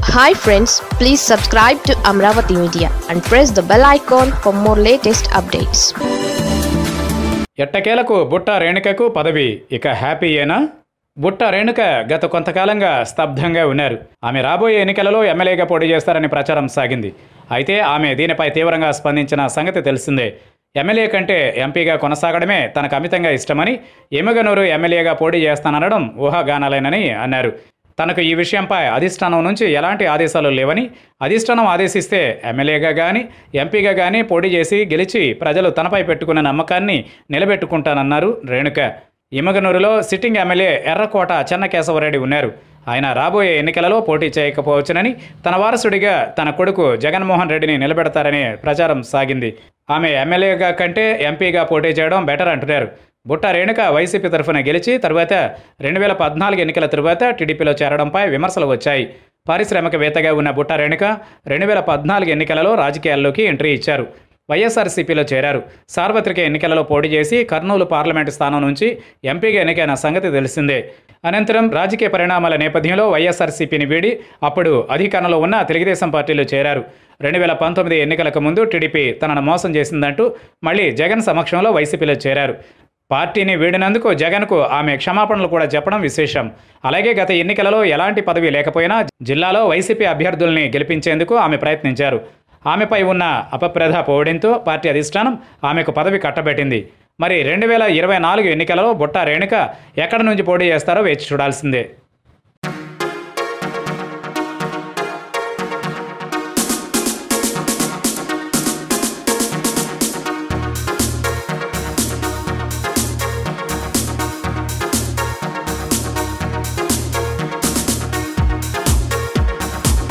Hi friends, please subscribe to Amaravathi Media and press the bell icon for more latest updates. ఎట్టకేలకు బుట్ట రేణుకకు పదవి ఇక హ్యాపీయేనా? బుట్ట రేణుక గత కొంతకాలంగా స్తబ్దంగా ఉన్నారు. ఆమె రాబోయే ఎన్నికలలో ఎమ్మెల్యేగా పోటీ చేస్తారని ప్రచారం సాగింది. అయితే ఆమె దీనిపై తీవ్రంగా స్పందించిన సంగతి తెలిసిందే. ఎమ్మెల్యే కంటే ఎంపీగా కొనసాగడమే తనకు అమితంగా ఇష్టమని, ఎమ్మిగనూరు ఎమ్మెల్యేగా పోటీ చేస్తాననడం ఊహాగానాలేనని అన్నారు. తనకు ఈ విషయంపై అధిష్టానం నుంచి ఎలాంటి ఆదేశాలు లేవని, అధిష్టానం ఆదేశిస్తే ఎమ్మెల్యేగా కానీ ఎంపీగా కానీ పోటీ చేసి గెలిచి ప్రజలు తనపై పెట్టుకున్న నమ్మకాన్ని నిలబెట్టుకుంటానన్నారు రేణుక. ఎమ్మిగనూరులో సిట్టింగ్ ఎమ్మెల్యే ఎర్రకోట చెన్నకేశవరెడ్డి ఉన్నారు. ఆయన రాబోయే ఎన్నికలలో పోటీ చేయకపోవచ్చునని, తన వారసుడిగా తన కొడుకు జగన్మోహన్ రెడ్డిని నిలబెడతారనే ప్రచారం సాగింది. ఆమె ఎమ్మెల్యేగా కంటే ఎంపీగా పోటీ చేయడం బెటర్ అంటున్నారు. బుట్ట రేణుక వైసీపీ తరఫున గెలిచి తరువాత 2014 ఎన్నికల తరువాత టీడీపీలో చేరడంపై విమర్శలు వచ్చాయి. పారిశ్రామికవేత్తగా ఉన్న బుట్ట రేణుక 2014 ఎన్నికలలో రాజకీయాల్లోకి ఎంట్రీ ఇచ్చారు. YSRCPలో చేరారు. సార్వత్రిక ఎన్నికలలో పోటీ చేసి కర్నూలు పార్లమెంటు స్థానం నుంచి ఎంపీగా ఎన్నికైన సంగతి తెలిసిందే. అనంతరం రాజకీయ పరిణామాల నేపథ్యంలో YSRCPని వీడి అప్పుడు అధికారంలో ఉన్న తెలుగుదేశం పార్టీలో చేరారు. 2019 ఎన్నికలకు ముందు టీడీపీ తనను మోసం చేసిందంటూ మళ్ళీ జగన్ సమక్షంలో వైసీపీలో చేరారు. పార్టీని వీడినందుకు జగన్కు ఆమె క్షమాపణలు కూడా చెప్పడం విశేషం. అలాగే గత ఎన్నికలలో ఎలాంటి పదవి లేకపోయినా జిల్లాలో వైసీపీ అభ్యర్థుల్ని గెలిపించేందుకు ఆమె ప్రయత్నించారు. ఆమెపై ఉన్న అపప్రధ పోవడంతో పార్టీ అధిష్టానం ఆమెకు పదవి కట్టబెట్టింది. మరి 2024 ఎన్నికలలో బుట్ట రేణుక ఎక్కడి నుంచి పోటీ చేస్తారో వేచి చూడాల్సిందే.